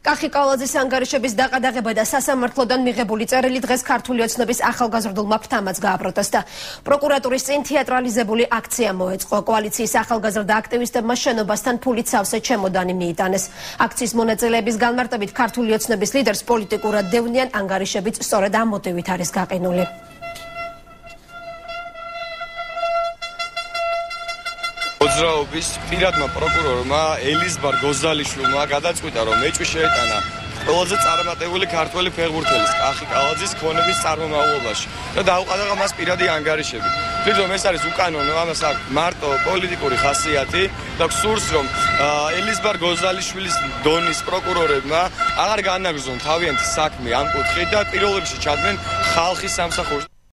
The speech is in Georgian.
კახი კალაძის ანგარიშების დაყადაღება და სასამართლოდან მიღებული წერილი დღეს ქართული ოცნების ახალგაზრდულმა ფრთამაც გააპროტესტა. პროკურატურის წინ თეატრალიზებული აქცია მოეწყო. კოალიციის ახალგაზრდა აქტივისტებმა შენობასთან ფულით სავეს ჩემოდანი მიიტანეს. აქციის მონაწილეების განმარტებით ქართული ოცნების ლიდერს პოლიტიკურად დევნიან ანგარიშებიც სწორედ ამ მოტივით არის გაყინული. მოძრაობის პირადმა პროკურორმა ელიზბარ გოზალიშვილმა გადაწყვიტა, რომ მეჭვი შეეტანა ყველაზე წარმატებული ქართველი ფეხბურთელის კახი კალაძის ქონების წარმომავლობაში და დაუყადაღა მას პირადი ანგარიშები. ვთქვით, რომ ეს არის უკანონო, ამას აქვს მარტო პოლიტიკური ხასიათი და გსურს, რომ ელიზბარ გოზალიშვილის დონის პროკურორებმა აღარ განაგრძონ თავიანთი საქმე ამ კუთხით და პირველ რიგში ჩადმენ ხალხის სამსახურში.